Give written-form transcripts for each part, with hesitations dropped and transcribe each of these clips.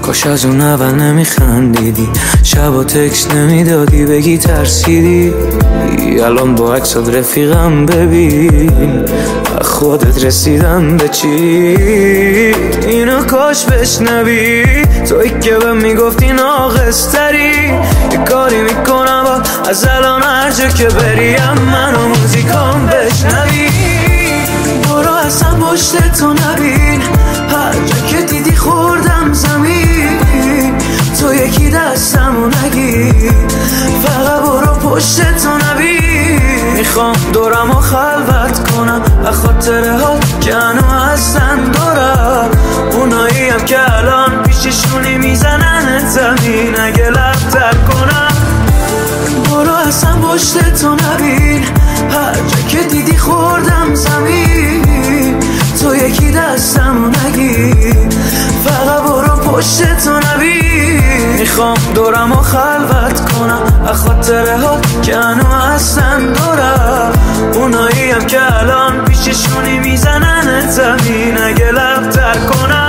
کاش از اون اول نمیخندیدی، شبا تکس نمیدادی بگی ترسیدی. الان با عکسات رفیقم ببین، خودت رسیدم به چی. اینو کاش بشنوی توی که به میگفتی ناقصتری. یه کاری میکنم با از الان هر جا که بریم منو موزیکام بشنوی. برو اصلا پشت تو نبین، هر جا که دیدی خوردم زمین. تو یکی دستمو نگیر، فقط برو پشت تو نبین. میخوام دورم و خلوت کنم از خاطره ها که هنو هستن دورم. اونایی هم که الان پیششونی میزنن زمین. اگه لبتر کنم برو اصلا پشت تو نبین، هر جا که دیدی خوردم زمین. تو یکی دستمو نگیر، فقط برو پشت تو نبین. میخوام دورم و خلوت کنم از خاطره ها که هنو هستن دورم. اونایی هم که الان پیششونی میزنن زمین. اگه لبتر کنم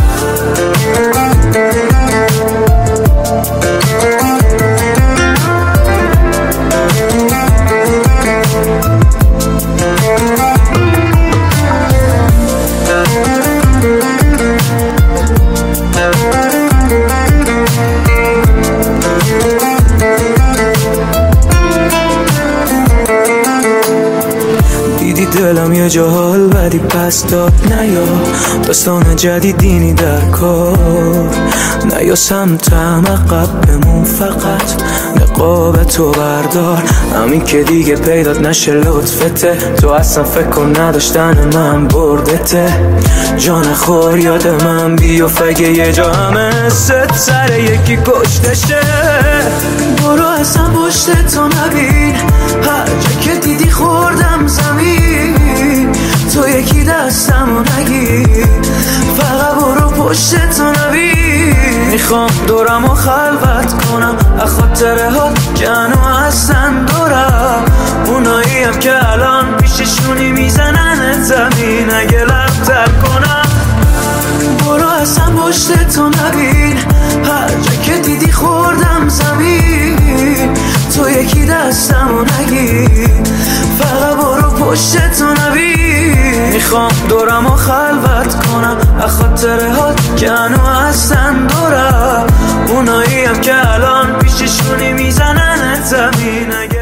دلم یه جا حال بدی پس داد. نیا داستان جدیدینی در کار، نیا سمتم عقب بمون، فقط نقاب تو بردار. همین که دیگه پیدات نشه لطفته، تو اصلا فکر کن نداشتن من بردته. جان خور یاد من بیفت اگه یه جا همه ست سر یکی کشتشه. برو اصلا پشت تو نبین، هر جا که دیدی خوردم زمین. تو یکی دستمو نگیر، فقط برو پشت تو نبین. میخوام دورم و خلوت کنم از خاطره ها که هنو هستن دورم. اونایی هم که الان پیششونی میزنن زمین. اگه لبتر کنم برو اصلا پشت تو نبین، هر جا که دیدی خوردم زمین. تو یکی دستمو نگیر، فقط برو پشت تو نبین. میخوام دورم و خلوت کنم از خاطره ها که هنو هستن دورم. اونایی هم که الان پیششونی میزنن زمین.